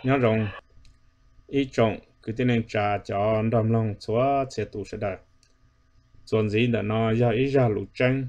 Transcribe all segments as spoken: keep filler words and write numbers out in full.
nhớ rồng ý trọng cứ tên nên trả cho đầm lòng xóa sẽ tụ sẽ đời còn gì là nó ra ý ra lũ tranh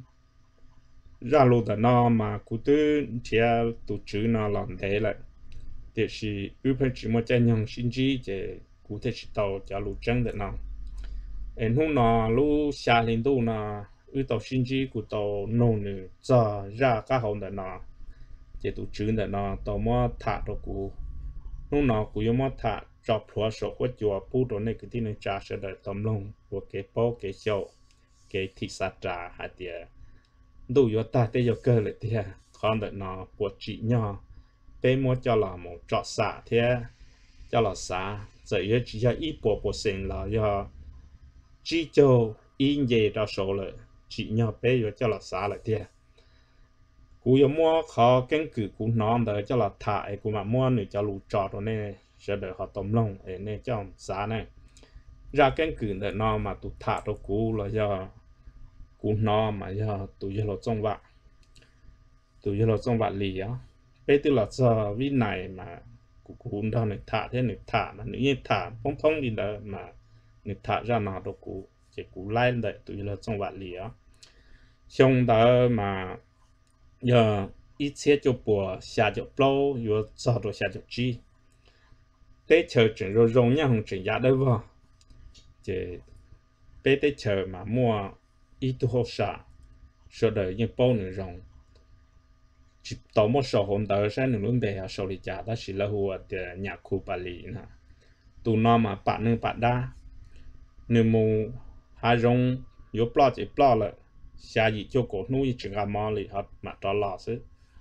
ra lũ là nó mà cứ tư chia tụ chữ nó làm thế lại thì chỉ ưu phải chỉ một cái nhân sinh trí để cụ thể chỉ tàu cho lũ tranh được nó em hôm nó lũ xa lên tu nó ưu tàu sinh trí của tàu nông nữ cho ra các hậu được nó để tụ chữ được nó tàu mua thả đồ cụ lúc nào cũng yêu mất thà cho phở sổ của chùa bù đồ này cái tin này trả sẽ đợi tầm lòng của cái bao cái sầu cái thịt sa trả hạt tiền đủ yếu ta để yếu cơ lại tiền còn đợi nó buộc chỉ nhỏ bé mua cho là một trọ xả thế cho là xả giờ yếu chỉ cho ít bộ bộ sinh là do chỉ cho in gì ra sổ lại chỉ nhỏ bé yếu cho là xả lại tiền cú yếu mua khó căn cứ cú non đợi cho là thải cú mà mua nữa cho lũ trọ đồ này sẽ đợi họ tóm lông để này cho xả này ra căn cứ đợi nó mà tụ thả đồ cú là do cú nó mà do tụ do là trong vạ tụ do là trong vạ lì á bây giờ là giờ vi này mà cú cú đó này thả thế này thả là như thả phong phong đi đợi mà này thả ra nó đồ cú chỉ cú lại đợi tụ do là trong vạ lì á xong đó mà giờ ít xe cho bùa xa cho bao rồi sau đó xa cho chi tết chờ chuyển rồi rong nhau không chuyển giá đâu vào chỉ bé tết chờ mà mua ít tu hậu xả sau đó những bao nữa rong chỉ tàu một số hôm đó sẽ nửa luôn để sau đi trả đó chỉ là hùa để nhà khu bà lì nè tụ nó mà bạn nương bạn đa nửa mù hai rong yếu bao chỉ bao lại xa gì cho cổ nuôi chừng gà mò lì hết mà cho lò xứ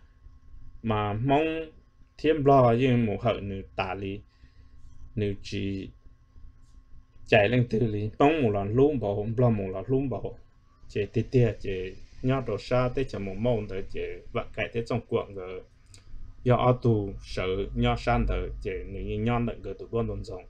mà mong thêm lo nhưng một hậu nữ tả lì nữ chỉ chạy lên từ lì mong một lần luôn bảo lo một lần luôn bảo chỉ tiệt tiệt chỉ nhớ đồ xa tới chỉ một mong tới chỉ vợ cái tới trong cuộc rồi do ở tù sợ nhớ san tới chỉ nữ nhớ đợi người tụ quân đồng rộng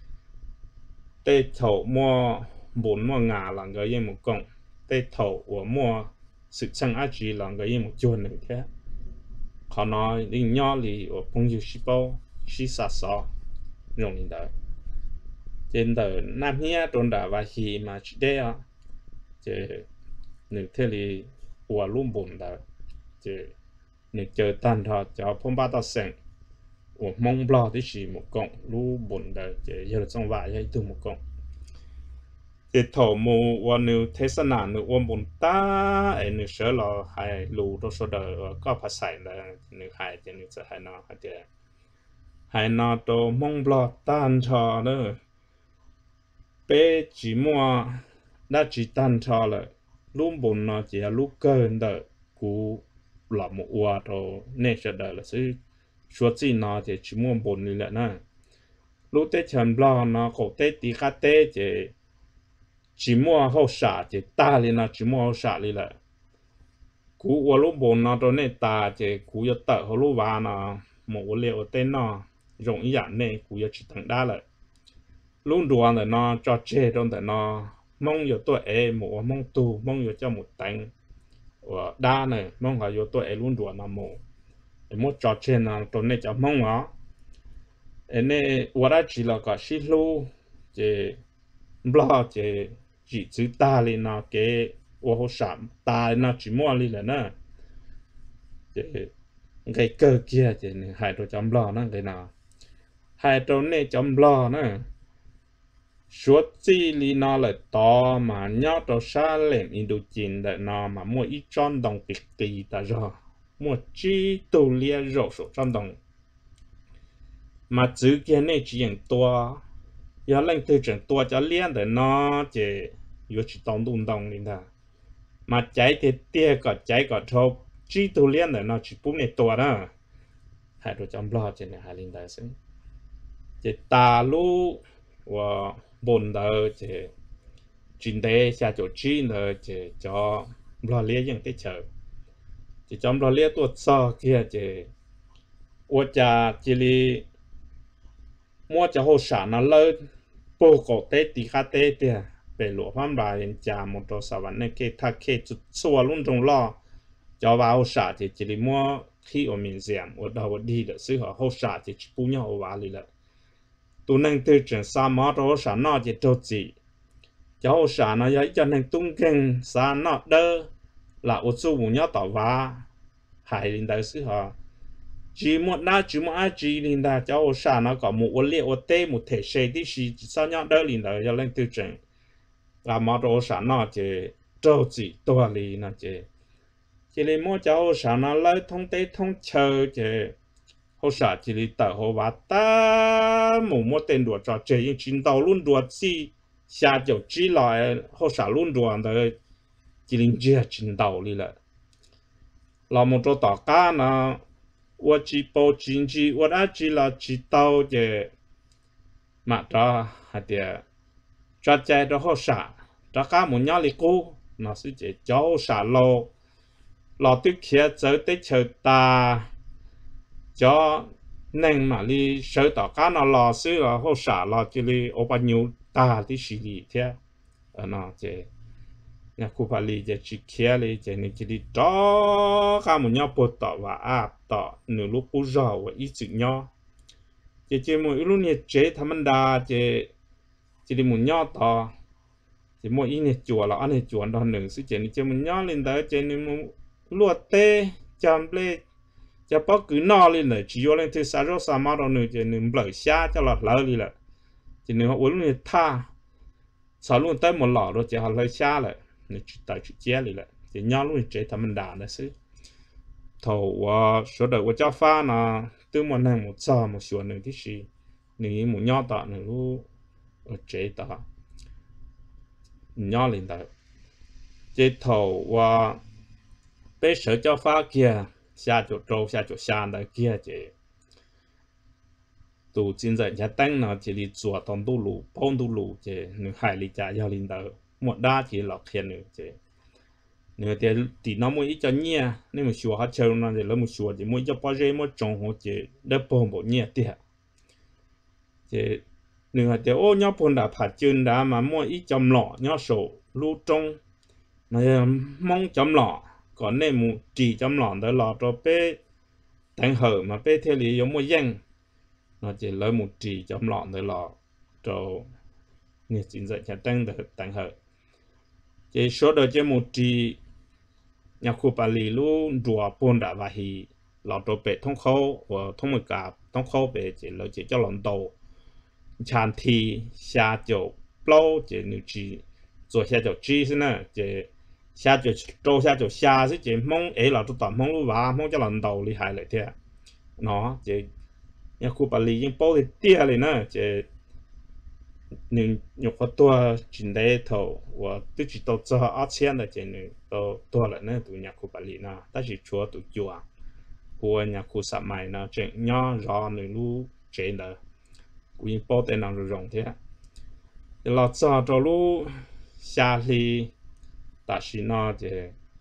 tê thầu mua bốn mua ngà là người yên một cộng tê thầu của mua sự sang á chỉ là người yên một chuồn nữa thế họ nói đi nhỏ thì ở phong dụ ship bao ship sa sa rong đi đó trên đời nam hia trốn đã và khi mà chỉ đây à chỉ nữ thế thì của luôn buồn đó chỉ nữ chờ tan thọ cho phong ba ta sen của mong lo thì chỉ một cộng luôn buồn đó chỉ giờ trong vài hay từ một cộng thì thầu mù và nữ thế sản nào nữ ôm bồn ta ấy nữ sợ là hay lù đó số đời có phải xài là nữ hay thì nữ sẽ hay nó hay thì hay nó đồ mong lo tan cho nữa bé chỉ mua đã chỉ tan cho là lúc bồn nó chỉ là lúc cơn đó cú là một quả đồ nên sẽ đời là sự số gì nó thì chỉ mua bồn như vậy nè lúc tết chầm lo nó cổ tết tí khát tết thì chỉ mua hậu xả thì ta lên nó chỉ mua hậu xả lên lại cú qua lúc bốn nó đó này ta thì cú yêu tợ hậu lúc ba nó một liệu tên nó rộng ý dạng này cú yêu chỉ thằng đa lại lúc đùa là nó cho chơi trong tại nó mong yêu tuổi em một mong tu mong yêu cho một tánh và đa này mong là yêu tuổi em luôn đùa nó một một trò chơi nó trong này cho mong nó em này qua đó chỉ là cả xí lu thì lo thì chỉ chữ ta lên nó cái ô hô sắm ta nó chỉ mua lên là nè cái cơ kia thì hai đồ chấm lo nó cái nào hai đồ này chấm lo nè suốt gì li nó là to mà nhớ đồ xa lên in đồ chín để nó mà mua ít trăm đồng bịch tì ta rồi mua chi đồ lia rổ số trăm đồng mà chữ kia này chỉอย่างตัวgiờ lên từ trường tua cho liên để nó chỉ có chỉ tông đun đong lên đó mà trái thì tia có trái có thâu chỉ tu liên để nó chỉ bún này tua đó hai đồ chấm lo trên này hai linh đại sinh chỉ ta lu và bồn đời chỉ chính đề xa chỗ chi đời chỉ cho lo liên những cái chợ chỉ chấm lo liên tuột so kia chỉ ô cha chỉ li mua cho hồ sản nó lớn bố cổ tết tí khá tết thì về lụa phong bà hiện trả một đồ sản vật này kê thác kê chút xua luôn trong lo cho vào hồ sản thì chỉ đi mua khi ở miền giảm ở đầu đi được sự họ hỗ trợ thì bù nhau vào đi là tụ năng tiêu chuẩn sa mát hỗ trợ nó chỉ trâu gì cho hỗ trợ nó vậy cho nên tung kinh sa nó đỡ là ở chỗ bù nhau tàu vào hải lên đầu sự họ chỉ một na chỉ một ai chỉ lên đầu cho hỗ trợ nó có một liệu một tê một thể chế đi xí sao nhau đỡ lên đầu cho lên tiêu chuẩn là mát hỗ trợ nó chỉ trâu gì to lên nó chỉ chỉ là mỗi cháu sáng nó lấy thông tế thông chờ chỉ hỗ trợ chỉ là tờ hồ và ta một một tên đùa trò chơi những chiến đấu luôn đùa gì xa chỗ chỉ là hỗ trợ luôn đùa đấy chỉ là chơi chiến đấu đi là là một chỗ tỏ cá nó 我只报经济我那只了知道的嘛着还得抓在的好啥这个么样的股那是这叫啥咯 lò tiếp kia tới tới chờ ta cho nên mà đi sở tỏ cá nó lò xứ là hỗ trợ lò chỉ đi ở bao nhiêu ta đi xử lý thế ở nó chỉ nhà khu vực lý chỉ kia lý chỉ nên chỉ đi cho cả một nhau bột tỏ và áp tỏ nửa lúc cú giò và ít chữ nhau chỉ chỉ một lúc nhiệt chế thầm anh đa chỉ chỉ đi một nhau tỏ chỉ một ít nhiệt chùa là anh nhiệt chùa đó nửa sự chỉ chỉ một nhau lên đó chỉ nên một lúa tê chăm lê cho bác cứ no lên này chỉ vô lên thứ sáu rồi sao mà đâu nữa chỉ nên bơi xa cho lọt lỡ đi là chỉ nên họ uống luôn tha sau luôn tới một lọ rồi chỉ họ lấy xa lại nên chỉ tại chỉ chế đi lại chỉ nhau luôn chế thầm mình đàn đấy xứ thầu số đời của cháu pha nó từ một năm một giờ một số nữa thì gì nếu một nhau tạo nữa luôn ở chế tạo nhau lên đó chế thầu và bây giờ cho pha kia xa chỗ trâu xa chỗ xa đó kia chỉ tụ chính giờ nhà tăng nó chỉ đi chùa tông tu lù phong tu lù chỉ nửa hai lý trả giao linh đó một đa chỉ lọc khen nữa chỉ nửa thì thì nó mới cho nhẹ nên một số họ chơi nó thì lấy một số chỉ mới cho bao nhiêu mới trồng họ chỉ để bơm bộ nhẹ tiệt chỉ nửa thì ô nhau bơm đã phát chân đã mà mỗi ít chấm lọ nhau sổ lưu trong này mong chấm lọ còn nên một chỉ chấm lọ đó lọ cho bé đánh hở mà bé theo lý giống một dân nó chỉ lấy một chỉ chấm lọ đó lọ cho người chính dạy nhà tăng được đánh hở chỉ số đó chỉ một chỉ nhà khu Bali luôn rùa bồn đã và hì lọ cho bé thông khâu và thông một cả thông khâu bé chỉ lấy chỉ cho lần đầu chán thì xa chỗ lâu chỉ nếu chỉ做下就只是呢，这下就做下就下是这蒙哎老多大蒙路话蒙叫人道厉害了的，喏这要库巴里已包的跌了呢，这你有好多进来头我都知道做二千的这呢都多了呢，都nhà库巴里呢，但是chúa都旧啊，我nhà库上买呢这鸟绕那路这呢，我已包的那种用的，老早走路。xa li ta chỉ nó thì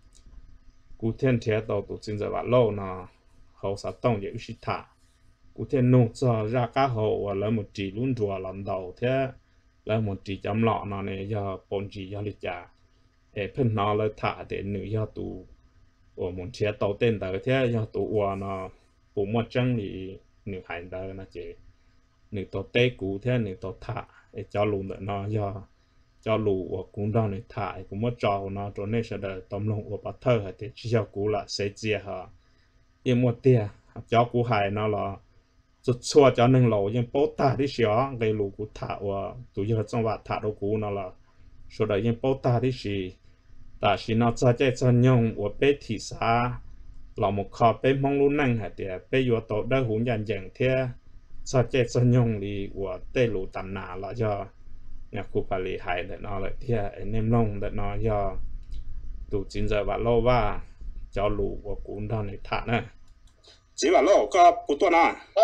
cụ thiên thế đầu tụ chính giờ vào lâu nó hậu sa tông để ushi thả cụ thiên nung cho ra cá hậu và lấy một chỉ luôn rùa lần đầu thế lấy một chỉ chấm lọ nó này do bốn chỉ do lịch trả để phân nó lấy thả để nữ do tụ của một chế đầu tên đời thế do tụ và nó bộ một chân thì nữ hải đời nó chỉ nữ tổ tê cụ thế nữ tổ thả để cho luôn nữa nó do cho lù và cũng đang để thải cũng mất trò nó cho nên sẽ đợi tóm lông và bắt thơ hay thì chỉ cho cú là sẽ chia hả nhưng một tia cho cú hài nó là chút xua cho nên lầu nhưng bố ta đi xíu gây lù cú thả và tụi giờ trong vạt thả đâu cú nó là số đấy nhưng bố ta đi xí ta xí nó cho chạy cho nhung và bé thị xã là một kho bé mong luôn năng hay thì bé vừa tổ đỡ hùng dàn dàn thế cho chạy cho nhung thì và tê lù tầm nà là cho nhà khu Bali lý hải để nó lại thì anh em nông để nó do tụ chín giờ và lâu và cho lũ và cũng đang để thả nè chỉ và lâu có một tuần à ờ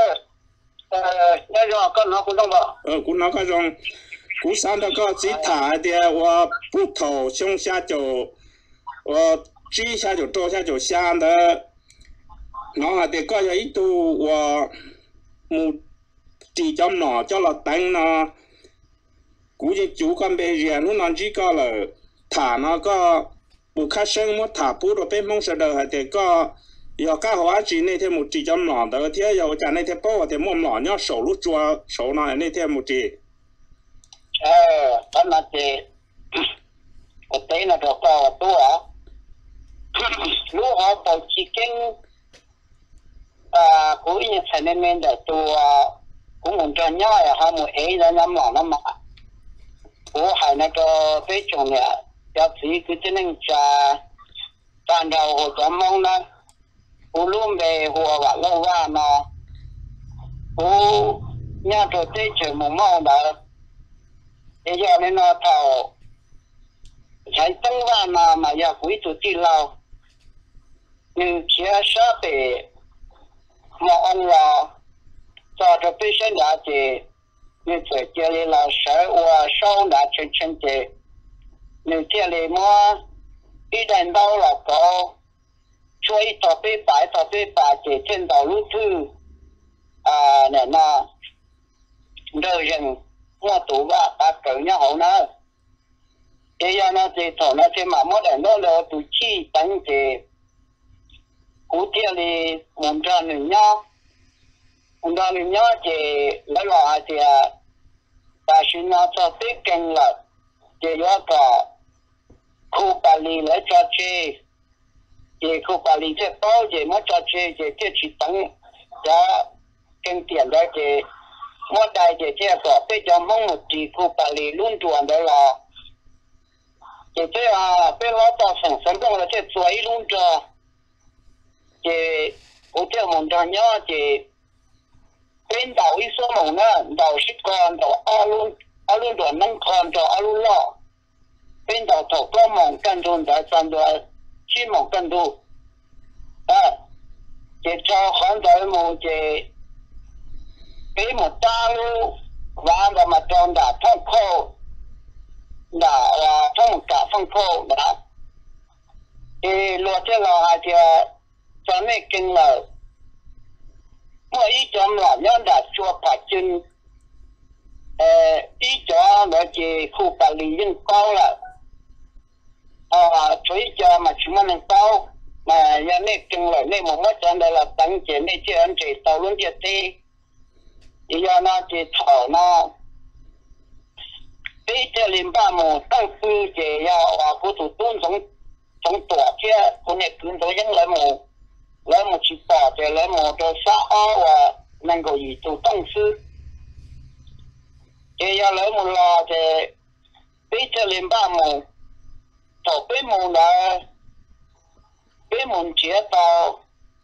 ờ giờ con nó cũng đông vào ờ cũng nó cái trong cũng sáng đó có chỉ thả thì và bút头上下就我只下就做下就下的nó là để có cái tụ và một chỉ trong nó cho là đánh nó cú chỉ chủ con bé riêng nó nói chỉ có là thả nó có buộc khá sưng mất thả bút rồi bên mong sợ đời hay thì có giờ các hóa chỉ này thêm một chỉ cho lọ đó thế giờ trả này thêm bao thêm một lọ nhá sổ lúc chua sổ này này thêm một chỉ ờ đó là chỉ cái tế là được vào tua lúc họ tổ chức kinh à cũng như thế nên mình để tua cũng muốn cho nhau họ muốn ấy là năm lọ năm mà của hai nó cho cái chồng này cho chỉ cứ cho nên cha ban đầu họ cho mong nó u luôn về hùa và lâu ra nó u nhà cho tết trời mùng mong đó bây giờ nên nó thầu thấy tăng ra mà mà giờ quý tụi đi lâu như chia sẻ về mà ông là cho cho biết sinh đã thì như thế kia là sợ và sau đã chân chân thì như thế này mà đi đến đâu là có chơi tập bê bài tập bê bài thì trên đầu lúc thứ à này nó đời人mua tủ và ta cởi nhau hậu nữa bây giờ nó thì thổ nó thì mà mỗi lần nó là tụ chi đánh thì cú tiền thì muốn ra nữa nhau muốn ra nữa nhau thì lấy lại thì ta xin nó cho biết kinh là thì có cả khu bà lì lấy cho chơi thì khu bà lì thì bao thì mới cho chơi thì thì chỉ tặng cho kinh tiền đó thì mỗi đại thì thì có bây giờ mong một tí khu bà lì luôn chuẩn đó là thì thế à bây giờ ta sản sản phẩm là thì chuối luôn cho thì có thể muốn cho nhau thì bên đầu ít số mong nữa đầu xích con đầu a luôn a luôn đoàn nâng con cho a luôn lo bên đầu thổ có mong cần thôn đã sang đó chi mong cần thu à thì cho khoản đời một thì cái một ta luôn và và mà tròn đã thông khô đã thông cả thông khô đã thì luật cho là thì cho nên kinh là mỗi ý cho là nhân đã chua phát chân ý cho nó chỉ khu bà lý dân cao là à chuối cho mà chúng mình cao mà nhân nên kinh là nên một mất chân đây là tăng tiền nên chỉ anh chỉ tàu luôn chỉ thì bây giờ nó chỉ thở nó bây giờ liên bang một tăng tư chỉ要啊不土tôn从从多些从那跟着人来么来么去打的来么的杀啊能够以做动词这要来么啦的bây giờ liên bang một thở bây một là bây một chế tạo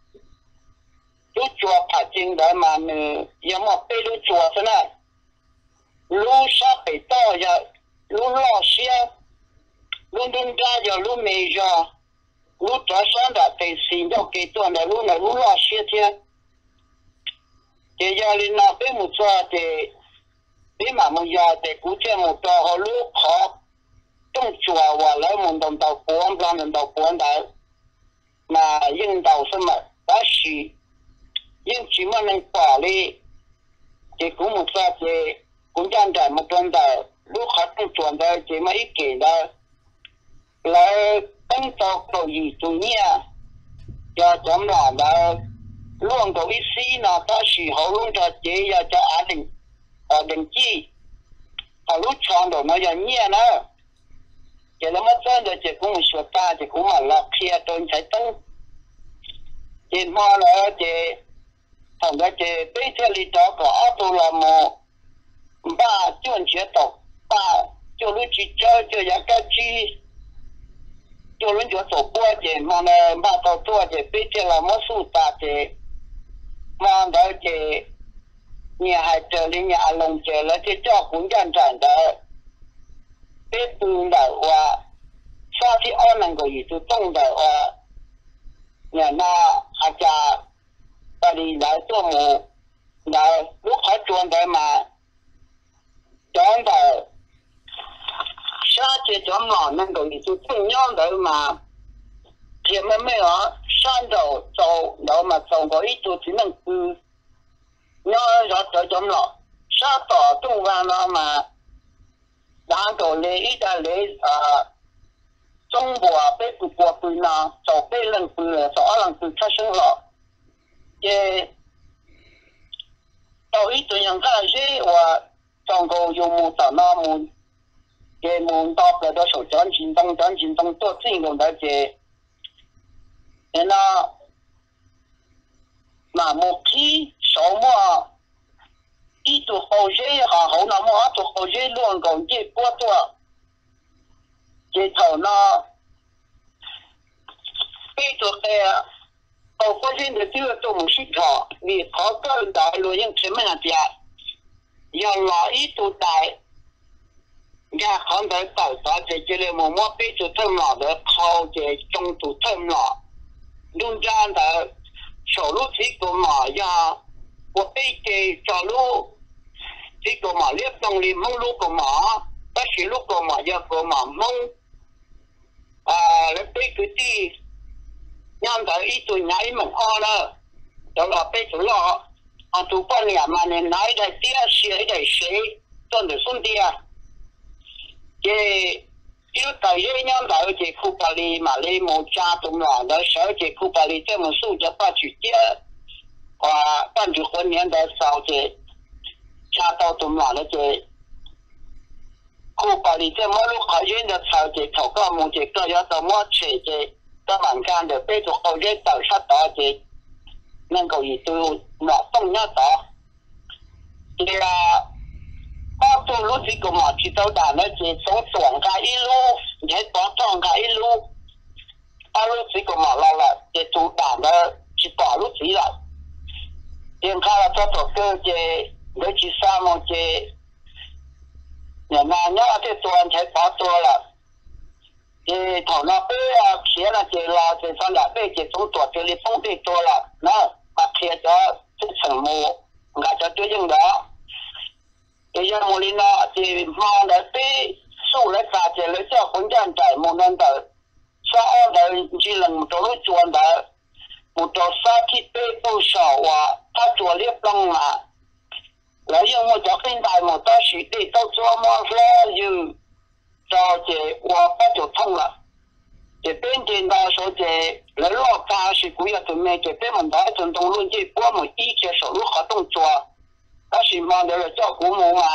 lúc chùa phát triển đấy mà nếu mà bây lúc chùa thế này lúc sắp bị to giờ lúc lo xia lúc đun ra giờ lúc mì giờ lúc trở sáng đã bị xin cho cái tuần này lúc này lúc lo xia thế thì giờ lên nào bây một chùa thì bây mà một giờ thì cũng chưa một trò họ lúc họ trong chùa và lấy một đồng tàu cuốn làm đồng tàu cuốn đấy mà dân tàu xem mà đã xì nhưng chỉ mà nên bỏ đi thì cũng một sao thì cũng đang trải một tuần đời lúc họ trong tuần đời chỉ mấy kỳ đó là tăng tộc đồ gì tụi nhia cho chấm là đó luôn đồ ít xí nào ta chỉ họ luôn cho chế cho cho á đình ở đình chi họ lúc chọn đồ nó giờ nhia nữa thì nó mất chân rồi thì cũng một số ta thì cũng mà lọc kia tôi thấy tăng thì mà là thì thằng đó thì bây giờ đi đó có tôi là một ba chuyên chế tộc ba cho lúc chỉ chơi cho giá cao chi cho lúc cho tổ qua thì mà là ba tàu tua thì bây giờ là một số ta thì mà đó thì nhà hai chờ đi nhà lồng chờ là thì cho cũng đơn giản đó bây từ đó và sau khi ăn năng có gì tôi trong đó và nhà naอาจารย์ตอนนี้ได้ตัวหมูได้ลูกค้าชวนได้มาจองได้ชาเจจอมหล่อนั่นก็อีกตัวย้อนได้มาเทียมไม่ไม่หรอ山头走แล้วมา走过一组只能是ย้อนรถจะจอมหล่อชาต่อตู้วางแล้วมา然后เลย一个เลย呃中国被不过对呢，早被人不了，早让不出生了，也到一段人看些我中国有木到那木，也木到不到手转进东转进东做进攻的些，然后那木皮什么？一度后些也好好，那么啊，度后些乱讲这波多，这头呢，这度的，我发现的这个都不是错，你好个大路用什么样子啊？要拿一度带，你看看到到达这这里么么被就吞了的，靠这中途吞了，用这样的收入这个嘛呀。我被给找路，这个嘛，列动里蒙路个嘛，但是路个嘛要个嘛蒙，啊，来被个地，让到一堆奶们啊了，就了被就了，啊，都半年嘛，你奶的第二些的谁，赚的兄弟啊，这。就大约让到这库巴里马里莫加东了，那小姐库巴里这么数就把去接。话跟住婚年的少嘅，差到咁話咧嘅，酷巴里即係乜都學院就炒嘅，頭家冇嘅，都有到乜斜嘅，都民間就俾到學院就出到嘅，能夠而到落東一度，嘅啊，包到攞住個麻住到但咧嘅，從上架一路，喺當上架一路，啊攞住個麻落啦，嘅做但咧，是大攞住啦。點看了這首歌嘅，你去沙漠嘅，人啊，因為這做人才跑多了，嘅頭那杯啊，寫了嘅啦，嘅上兩杯嘅從左這裡風杯多了，那把貼咗這層膜，我就對應咗，嘅樣冇理啦，嘅貓來杯數來打嘅，你叫混戰仔冇能得，沙澳的只能做到做的。một trò sa khi bê bô sầu à ta chùa liếp long mà lấy dùng một trò kinh đại một ta sĩ để tao cho mong lo dù cho chế qua bắt chỗ thông là chế bên trên đa số chế lấy lo ca sĩ quý ở tụi mẹ chế bên mình đã chuẩn đồng luôn chế qua một ý chế sổ lúc khó thông chùa ta sĩ mong để là cho của mù mà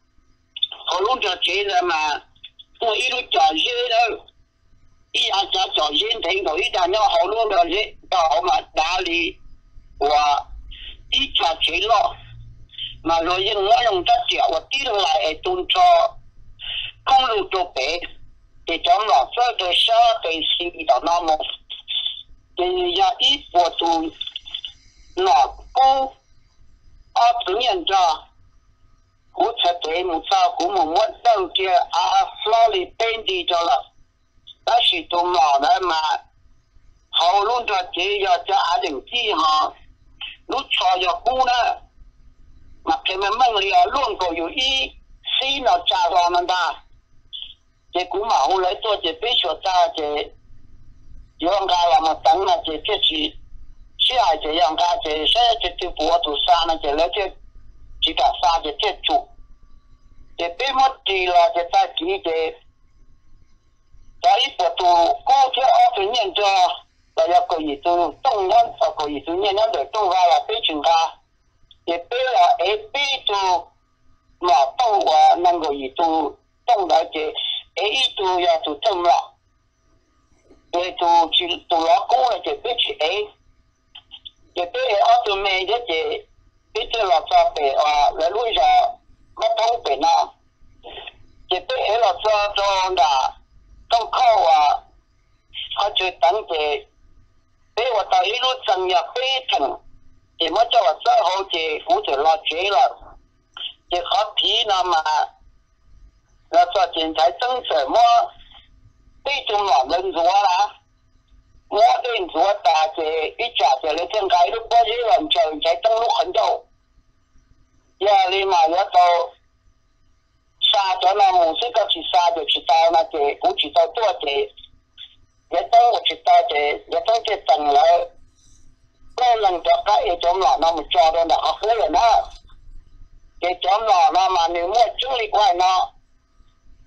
họ luôn cho chế ra mà một ý lúc cho dễ đâu一下就找人听到一家要好多的人到我们哪里，我一家去了，嘛罗用我用得着，我地来诶动作，公路做白，这种老早的小的是到那么，人家一波都老公，二十年着，我才对木照顾我我到这啊，老里本地着了。但是都老了嘛，好弄着这要加点记哈，如错要估呢，嘛他们梦里啊乱狗有一，谁老加我们的，这股嘛后来做这必须加这，让他我们等了这这是，下这让他这现在这这博主杀了这了这，这个杀这这主，这被么地了这在地这。在一个都过去二十年着，大家可以都动员，啊可以都年年的动员了，被请他，也被了，也被都马动我能够一都动了这，也一都要都动了，也都去都老公了这被去哎，也被二十年这这，被这老早被啊来路上没通被那，也被哎老早装的。ต้องเข้าอ่ะเขาจะตั้งใจเป้ว่าตอนนี้รู้จังอยากเป้ถึงที่มันจะว่าเจ้าเขาจะกูจะรอเจ๊ละจะเขาผีนำมาแล้วก็จินใช้ตั้งเสริมว่าเป้จงหลอกเงินรัวละว่าเดินรัวตาจะอีจ่าจะเลยเชิงไกลลูกพ่อยี่หลังเชิงใช้ตั้งลูกขันเจ้าอย่าเลยมาแล้วโต杀咗那冇識個去殺就去到那個，我去到多嘅，一當我去到嘅，一當嘅等來，嗰能就解一種啦，那麼抓到那個好人啦，嘅種啦，那麼你冇中意怪那，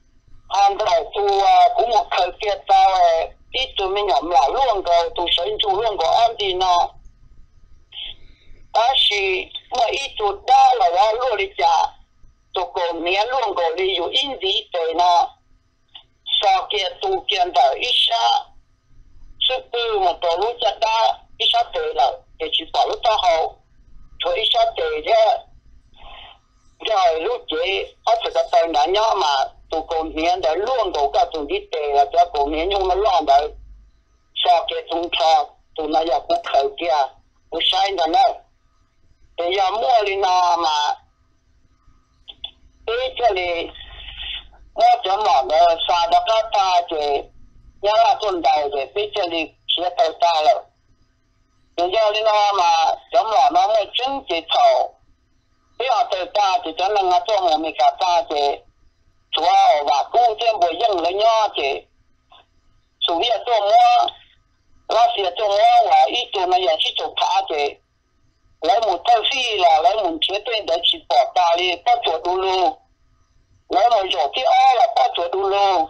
hàng đại tu cũng một thời kia tao ít tụi mình nhậm lại luôn rồi tụi sinh chủ luôn của anh đi nó ta chỉ mà ít tụi ta là ra luôn đi chả tụi còn nhớ luôn rồi đi dù in gì tới nó sau kia tụi kia đời ít xa sức tư một tổ lúc chả ta ít xa tới là để chỉ bảo lúc ta hậu thôi ít xa tới chứ rồi lúc chị ở thực cái tên đã nhớ mà tụi con hiện đã luôn đủ cả tụi đi tệ là cho con hiện nhung nó luôn đấy sau cái tụi cho tụi nó giờ cũng khởi kia cũng sai rồi nữa thì giờ mua đi nào mà cái cái này mua cho mỏ nó xa đó các ta thì nhớ là tuần đầu thì cái cái này chia tay ta rồi thì giờ đi nào mà cho mỏ nó mới chứng chỉ thầu bây giờ tới ta thì cho nên là cho mình cả ta thì chúa và cũng thêm bồi dân lấy nhau thì chủ yếu cho mua nó sẽ cho mua và ít cho nó giờ chỉ cho cả thì lấy một thao phi là lấy một chế tên để chỉ bỏ ta đi bắt chuột đu lô lấy một chỗที่อ้อlà bắt chuột đu lô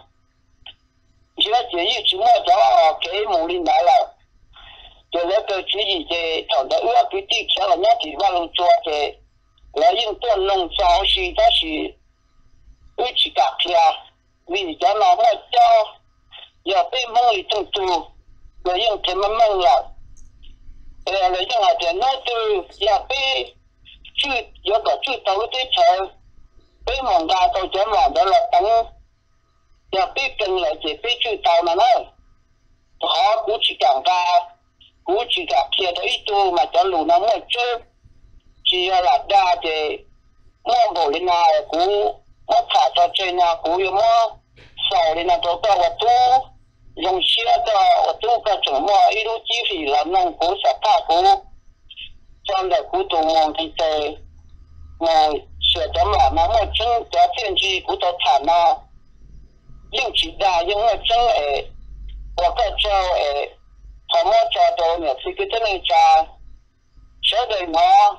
chỉ là chỉ chỉ mua cho cái mù linh đã là rồi lấy cái chỉ gì thì thằng đó ước cái tiếc cho là nhát thì vào chùa thì lấy những tuần nông giáo sĩ đó là ước chỉ cả kia vì cho nó mà cho giờ bị mông đi tung tu lấy những cái mà mông là lấy những cái tiền nó từ giờ bị chú giờ có chú tàu tới chờ bị mong ra tàu chở mà đó là tăng giờ bị cần lại chỉ bị chú tàu mà nói họ cũng chỉ cảm ra cũng chỉ cả kia đó ít tu mà cho lù nó mới chơi chỉ là đa thì mua bộ lên nào cũng mất thả cho chơi nào cũng yêu mua sau lên nào tôi có vật tu dùng xe cho vật tu các chỗ mua ít lúc chi phí là nông cũng sẽ thả cũng trong đó cũng tụ mong thì tệ mà sửa cho mà nó một chân cho thiên chi cũng tôi thả nó nhưng chỉ đa nhưng mà chân ấy và các chỗ ấy họ mua cho tôi nhiều thì cái tên này cha sẽ để nó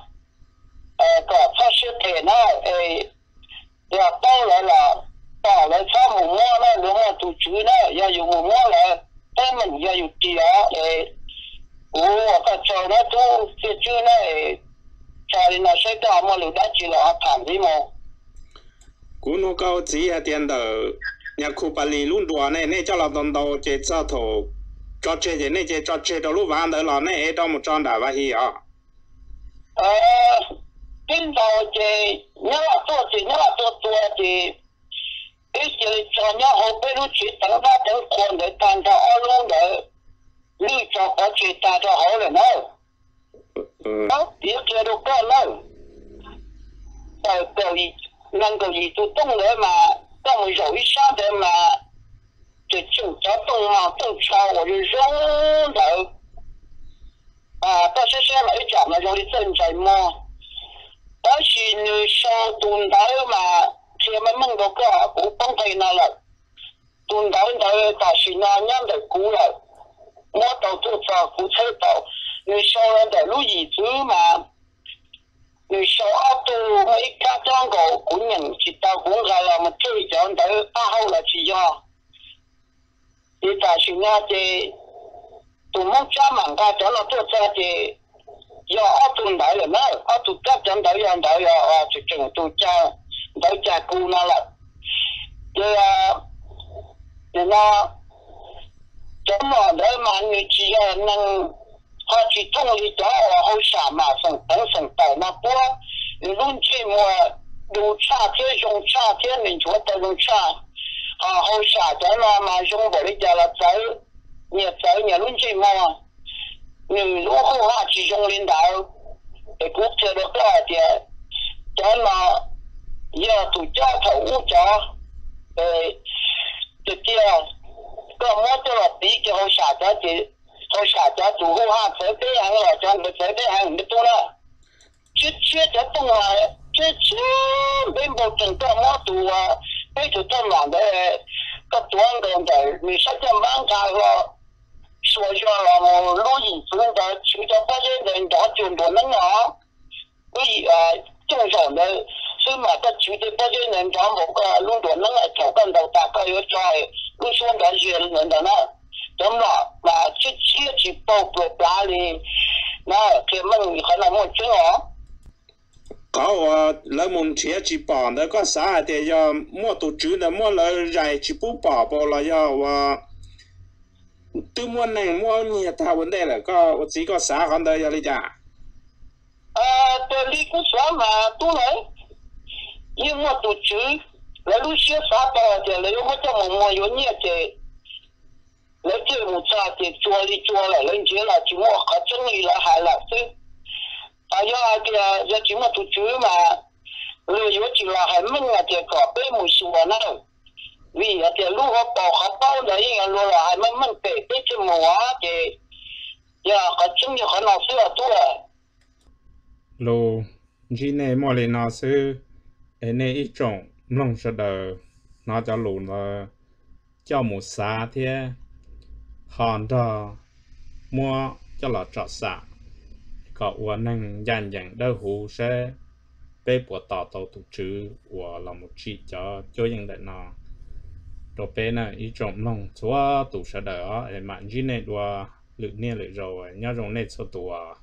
có phát xuất thể nó là bao lại là bảo lại sao một mua nó đúng là tụi chú nó giờ dùng một mua là thế mình giờ dùng tiền để ủa các cháu nó tu thì chú nó cho nên nó sẽ có một lúc đã chỉ là thảm gì mà cú nó cao chỉ là tiền đầu nhà khu Bali luôn đùa này này cho là đồng đầu chế cho thổ cho chế chế này chế cho chế đầu lúc vàng đó là này trong một trong đã vậy à ờ tin đầu chế nhớ là tôi chỉ nhớ là tôi tôi thì cái gì cho nhớ họ biết lúc chỉ tận ra tận con để tan cho ở luôn để lưu cho có chỉ ta cho họ rồi nữa đó tiếc cho được cái nữa tại tại vì năng cái gì tôi tung để mà tao mới rồi sao để mà để chủ cho tung mà tung cho我就扔的啊但是现在讲了有的正在么但是你说蹲到嘛前面梦到个不帮他那了蹲到到但是那样的股了我到做找股车到你说人的路易子嘛你说阿都每家长个工人知道公开了嘛最讲到八号了去要你但是那这都梦家门家长了做这的要阿都来了呢阿都家长到要到要啊就整都家到家姑那了对啊对那怎么的嘛你只要能他去种里找我好傻嘛省等省到那波你论去么路差天用差天你说的路差啊好傻的嘛嘛用我的家了走你走你论去么你如果哈去用领导给国家的多点咱嘛要度家头物家呃这些个么多了比较好傻的就好傻家主户哈车队行了这样的车队行你多了这这这动啊这这没没整个么多啊这就这样的个短的的你现在忙开了说说了我录音真的去到发现人家就不能啊所以啊正常的所以嘛，个绝对不就能讲某个路段那个走跟头大概有在路上的些人的那，怎么嘛去去去报报哪里，那这门可能没准哦。 có lỡ muốn chia chỉ bỏ đó có xã thì giờ mua tổ chức là mua lỡ dài chỉ bút bỏ bỏ là giờ và tôi mua này mua nhiều thao vấn đề là có chỉ có xã còn đây giờ đi chả à tôi đi cũng xã mà tôi nói nhưng mà tổ chức là lúc xưa xã bỏ thì lấy một trăm một mua nhiều nhiều thì lấy chơi một cha thì chua đi chua lại lên chế là chỉ mua khó chân gì là hại là chứ à giờ thì giờ chỉ một tổ chức mà rồi giờ chỉ là hai mươi là thì có bé một số nào vì thì lúc họ bỏ họ bao đấy rồi là hai mươi mình bé bé chỉ mua thì giờ khó chân gì khó nào xưa tôi lô chỉ này mua lên nó sư cái này ít trồng nông sản đời nó cho lù nó cho một xã thì hòn đó mua cho là trọ xã có uốn năng dàn dàn đỡ hú sẽ bé bộ tàu tàu tụ chữ của là một chị cho cho những đại nó đồ bé này ít trồng nông chúa tụ sẽ đỡ để mà chỉ này đùa lự nia lự rồi nhớ rồng này số tụ